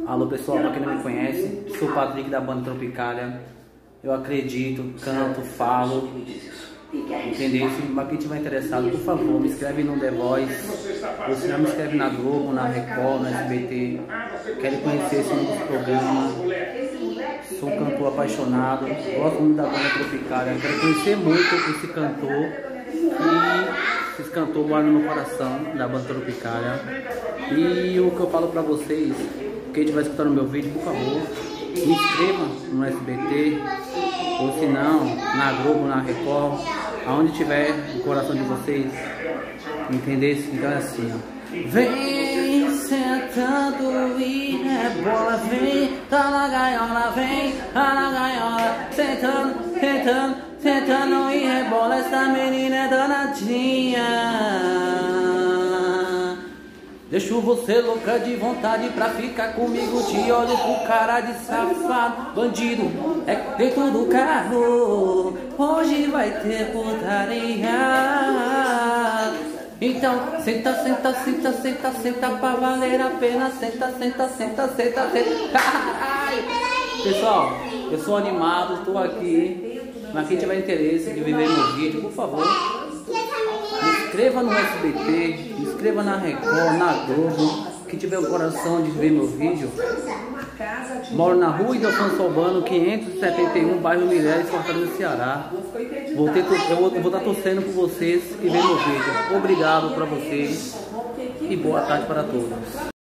Alô pessoal, pra quem não me conhece, sou o Patrick da banda Tropicália. Eu acredito, canto, falo, entendeu? Mas quem tiver interessado, por favor, me inscreve no The Voice. Ou se não, me inscreve na Globo, na Record, na SBT. Quero conhecer esse novo programa. Sou um cantor apaixonado, gosto muito da banda Tropicália. Quero conhecer muito esse cantor. E esse cantor mora no meu coração, da banda Tropicália. E o que eu falo pra vocês, quem estiver escutando meu vídeo, por favor, me inscreva no SBT, ou se não, na Globo, na Record, aonde tiver o coração de vocês, entendesse? Então é assim, ó. Vem sentando e rebola, vem, tá na gaiola, vem, tá na gaiola, sentando, sentando, sentando e rebola, essa menina é danadinha. Deixo você louca de vontade pra ficar comigo. Te olho com cara de safado, bandido, é dentro do carro. Hoje vai ter putaria. Então, senta, senta, senta, senta, senta pra valer a pena. Senta, senta, senta, senta, senta. Pessoal, eu sou animado, estou aqui. Mas quem tiver interesse de ver meu vídeo, por favor, me inscreva no SBT, me inscreva na Record, na Globo. Quem tiver o coração de ver meu vídeo, moro na rua Ildefonso Albano, 571, bairro Milério, Fortaleza, Ceará. Vou estar torcendo por vocês que vêem meu vídeo. Obrigado para vocês e boa tarde para todos.